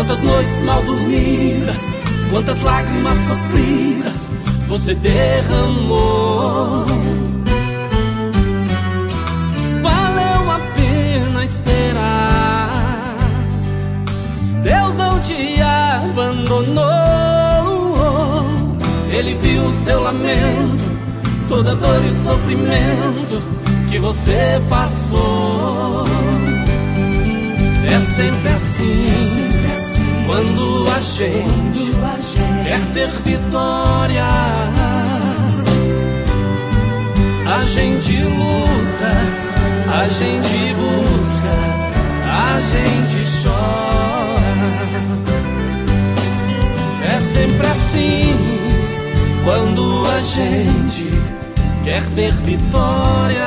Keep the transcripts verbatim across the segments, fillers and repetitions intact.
Quantas noites mal dormidas, quantas lágrimas sofridas você derramou. Valeu a pena esperar, Deus não te abandonou. Ele viu o seu lamento, toda dor e sofrimento que você passou. É sempre assim, é sempre assim. Quando a gente, quando a gente quer ter vitória, a gente luta, a gente busca, a gente chora. É sempre assim. Quando a gente quer ter vitória,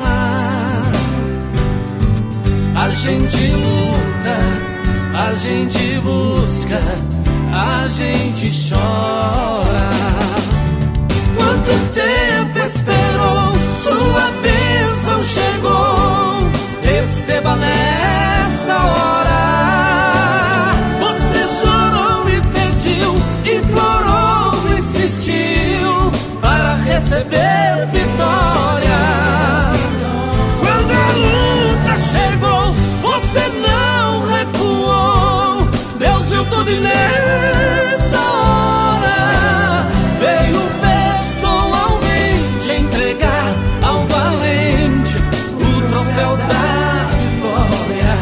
a gente luta, a gente busca, a gente chora. Quanto tempo esperou, sua bênção chegou, receba nessa hora. Você chorou e pediu, implorou, insistiu para receber vitória. Quando a luta chegou, você não recuou. Deus viu tudo e nessa hora veio pessoalmente entregar ao valente o troféu da vitória.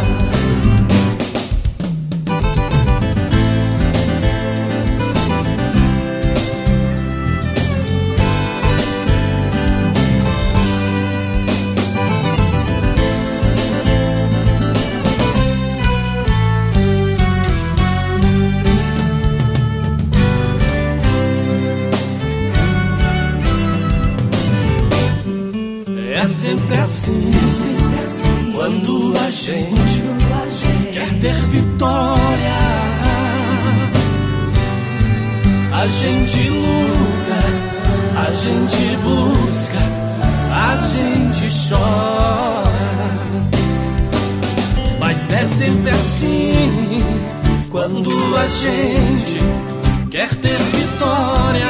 É sempre assim, é sempre assim. Quando a gente, quando a gente quer ter vitória, a gente luta, a gente busca, a gente chora. Mas é sempre assim. Quando a gente quer ter vitória,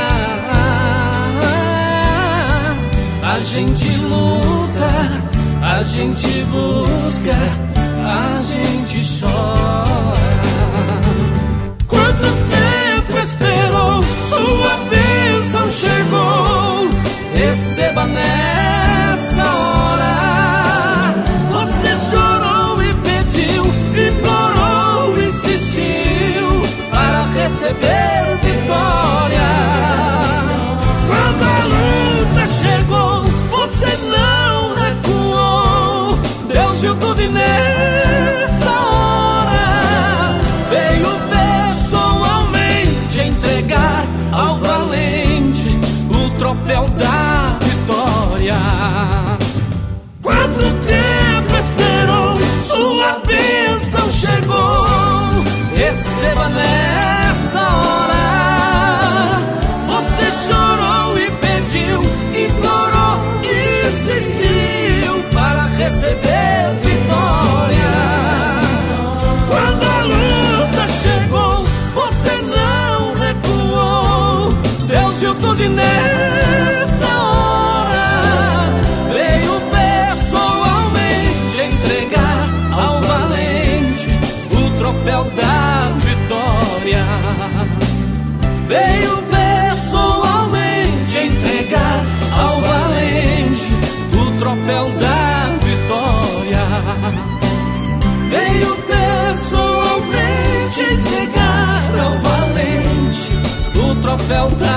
a gente luta, a gente busca, a gente chora. Quanto tempo esperou, sua bênção chegou, receba nessa hora. Você chorou e pediu, implorou, insistiu para receber vitória. Quando a luta chegou, você não recuou. Deus viu tudo e nessa hora veio pessoalmente entregar ao valente o troféu da vitória. Quanto tempo esperou, sua bênção chegou, receba nessa hora. Você chorou e pediu, implorou, insistiu para receber vitória. Quando a luta chegou, você não recuou. Deus viu tudo e nessa hora veio pessoalmente entregar ao valente o troféu da vitória. Veio pessoalmente entregar ao valente o troféu da vitória. Veio pessoalmente entregar ao valente o troféu da